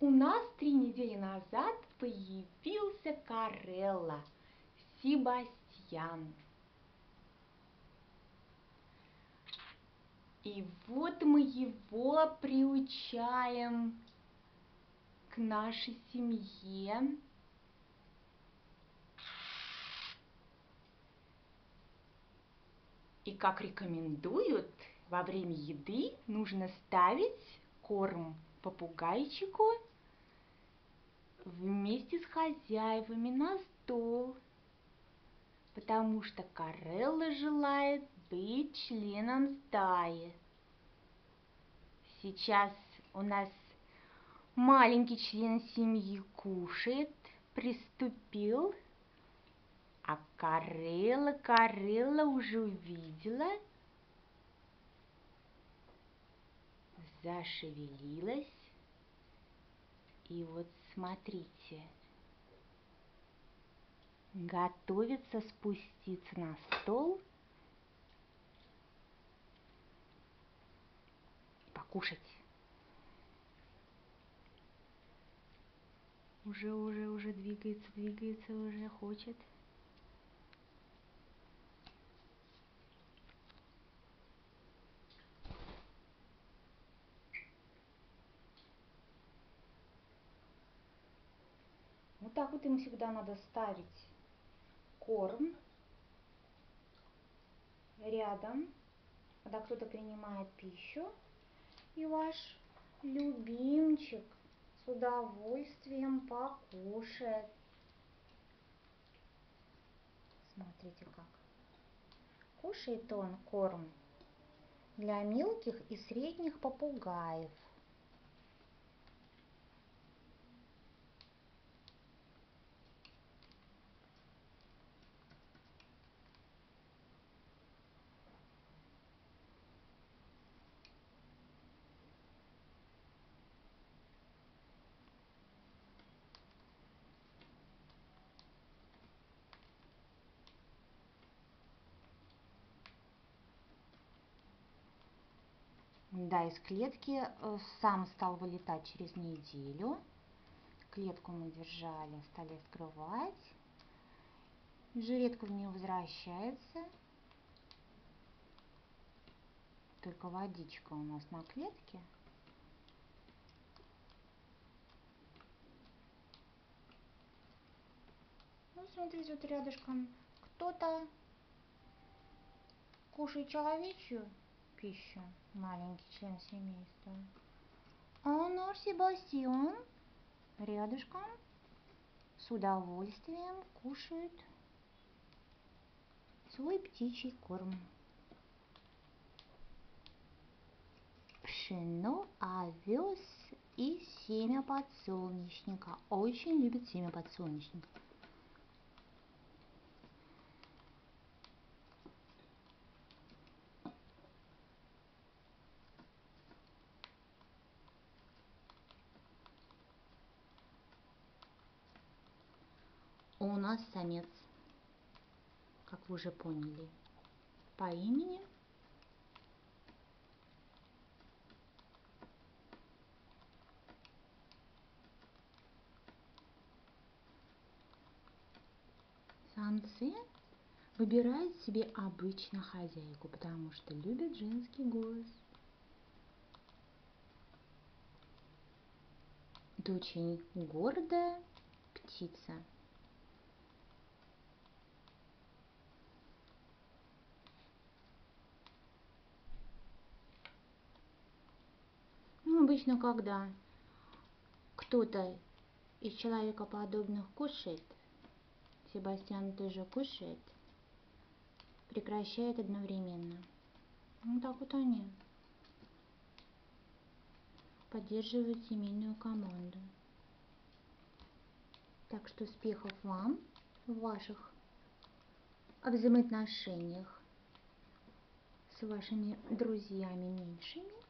У нас 3 недели назад появился Карелла, Себастьян. И вот мы его приучаем к нашей семье. И как рекомендуют, во время еды нужно ставить корм попугайчику вместе с хозяевами на стол, потому что Карелла желает быть членом стаи. Сейчас у нас маленький член семьи кушает, приступил, а Карелла уже увидела, зашевелилась. И вот смотрите, готовится спуститься на стол и покушать. Уже двигается, уже хочет. Вот так вот им всегда надо ставить корм рядом, когда кто-то принимает пищу, и ваш любимчик с удовольствием покушает. Смотрите как. Кушает он корм для мелких и средних попугаев. Да, из клетки сам стал вылетать через неделю. Клетку мы держали, стали открывать. Уже редко в нее возвращается. Только водичка у нас на клетке. Ну, смотрите, вот рядышком кто-то кушает человечью пищу, маленький член семейства. А наш Себастьян рядышком с удовольствием кушает свой птичий корм. Пшено, овес и семя подсолнечника. Очень любит семя подсолнечника. У нас самец, как вы уже поняли, по имени самцы выбирают себе обычно хозяйку, потому что любят женский голос. Это очень гордая птица. Ну, обычно, когда кто-то из человекоподобных кушает, Себастьян тоже кушает, прекращает одновременно. Вот так вот они поддерживают семейную команду. Так что успехов вам в ваших взаимоотношениях с вашими друзьями меньшими.